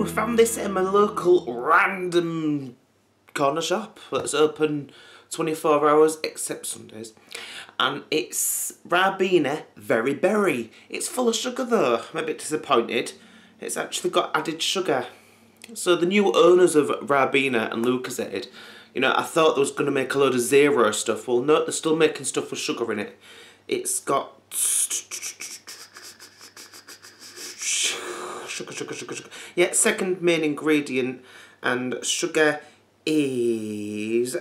found this in my local random corner shop that's open 24 hours except Sundays. And it's Ribena Very Berry. It's full of sugar though. I'm a bit disappointed. It's actually got added sugar. So the new owners of Ribena and Lucozade, you know, I thought they was going to make a load of zero stuff. Well, no, they're still making stuff with sugar in it. It's got sugar. Yeah, second main ingredient, and sugar is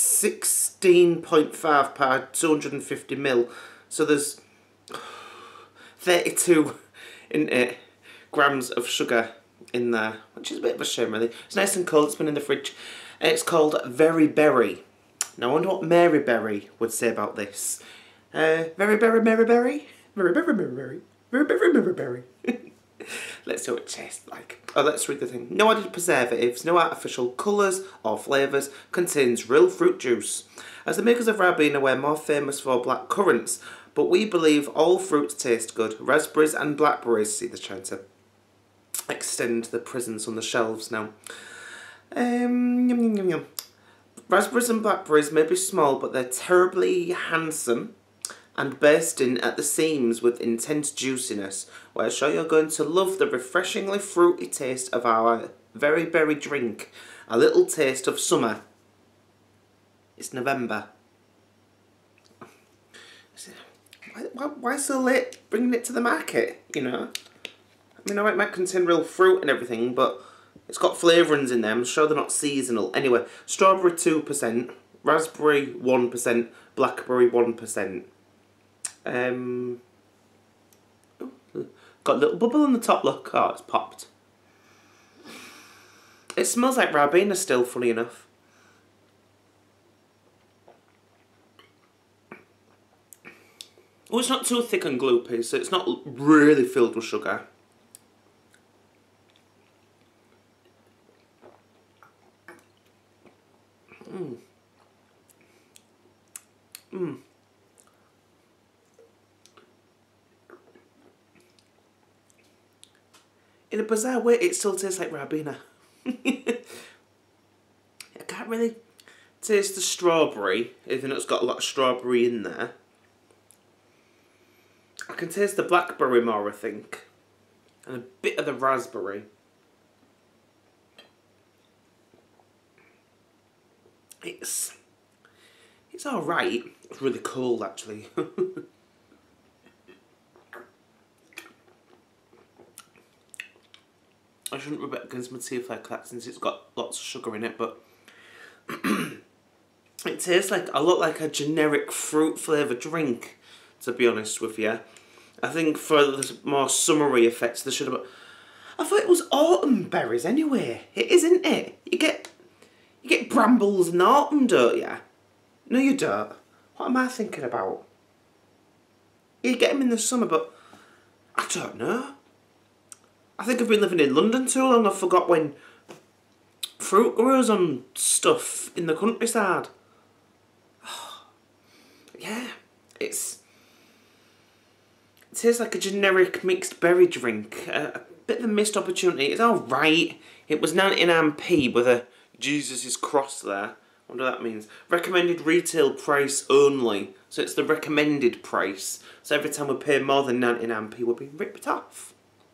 16.5 per 250 ml. So there's 32 grams of sugar in there, which is a bit of a shame really. It's nice and cold, it's been in the fridge. It's called Very Berry. Now I wonder what Mary Berry would say about this. Very Berry, Mary Berry? Very Berry, Mary Berry. Very Berry, Mary Berry. Let's see what it tastes like. Oh, let's read the thing. No added preservatives, no artificial colours or flavours, contains real fruit juice. As the makers of Ribena, we're more famous for black currants, but we believe all fruits taste good. Raspberries and blackberries. See, they're trying to extend the presents on the shelves now. Yum, yum, yum, yum. Raspberries and blackberries may be small, but they're terribly handsome and bursting at the seams with intense juiciness. We're sure you're going to love the refreshingly fruity taste of our Very Berry drink. A little taste of summer. It's November. Why so late bringing it to the market, you know? I mean, it might contain real fruit and everything, but it's got flavourings in them. I'm sure they're not seasonal. Anyway, strawberry 2%, raspberry 1%, blackberry 1%. Got a little bubble on the top, look. Oh, it's popped. It smells like Ribena still, funny enough. Oh, it's not too thick and gloopy, so it's not really filled with sugar. In a bizarre way, it still tastes like Ribena. I can't really taste the strawberry, even though it's got a lot of strawberry in there. I can taste the blackberry more, I think, and a bit of the raspberry. It's alright. It's really cold, actually. I shouldn't rub it against my teeth like that since it's got lots of sugar in it, but it tastes like a lot like a generic fruit flavoured drink, to be honest with you. I think for the more summery effects, they should have. I thought it was autumn berries anyway. It isn't it? You get brambles in autumn, don't you? No, you don't. What am I thinking about? You get them in the summer, but I don't know. I think I've been living in London too long. I forgot when fruit grows on stuff in the countryside. Yeah, it tastes like a generic mixed berry drink. A bit of a missed opportunity. It's alright. It was 99p with a Jesus' cross there. I wonder what that means. Recommended retail price only. So it's the recommended price. So every time we pay more than 99p, we'll be ripped off.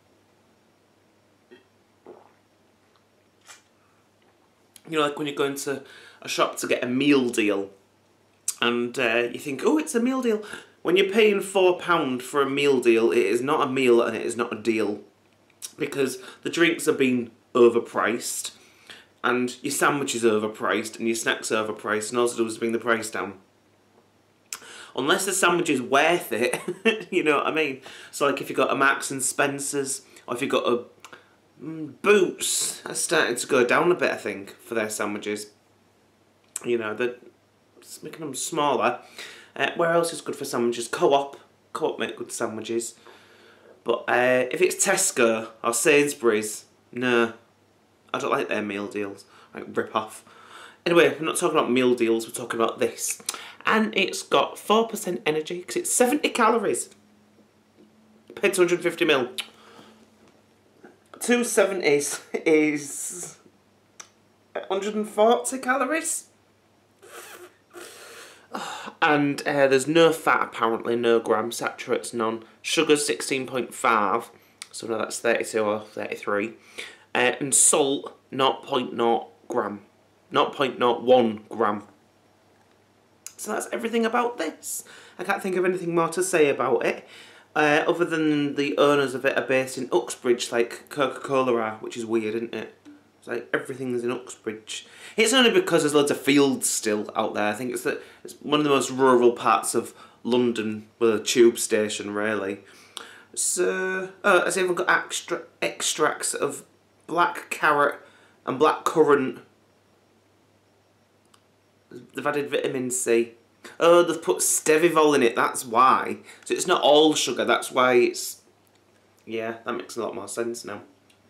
You know, like when you go into a shop to get a meal deal and you think, oh, it's a meal deal. When you're paying £4 for a meal deal, it is not a meal and it is not a deal. Because the drinks are being overpriced and your sandwich is overpriced and your snacks are overpriced, and all they do is bring the price down. Unless the sandwich is worth it, you know what I mean? So like if you've got a Marks and Spencer's, or if you've got a Boots are starting to go down a bit, I think, for their sandwiches. You know, they're making them smaller. Where else is good for sandwiches? Co-op. Co-op make good sandwiches. But if it's Tesco or Sainsbury's, no. I don't like their meal deals. Like, rip off. Anyway, we're not talking about meal deals, we're talking about this. And it's got 4% energy, because it's 70 calories. Per 250ml. 270 is 140 calories. And there's no fat apparently, no grams, saturates none. Sugar's 16.5, so no, that's 32 or 33. And salt, 0.0 gram. 0.01 gram. So that's everything about this. I can't think of anything more to say about it. Other than the owners of it are based in Uxbridge, like Coca-Cola are, which is weird, isn't it? It's like everything's in Uxbridge. It's only because there's loads of fields still out there. I think it's one of the most rural parts of London with a tube station, really. So, it's even got extracts of black carrot and black currant. They've added vitamin C. Oh, they've put stevivol in it, that's why. So it's not all sugar, that's why it's... Yeah, that makes a lot more sense now.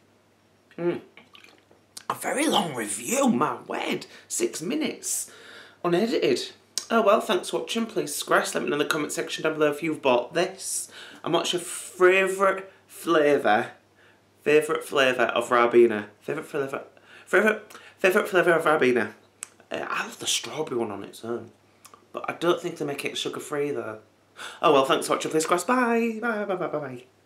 A very long review, my word. 6 minutes. Unedited. Oh well, thanks for watching. Please subscribe. Let me know in the comment section down below if you've bought this. And what's your favourite flavour? Favourite flavour of Ribena? Favourite flavour of Ribena? I love the strawberry one on its own. But I don't think they make it sugar-free though. Oh well, thanks for watching. Please subscribe. Bye. Bye, bye, bye, bye, bye.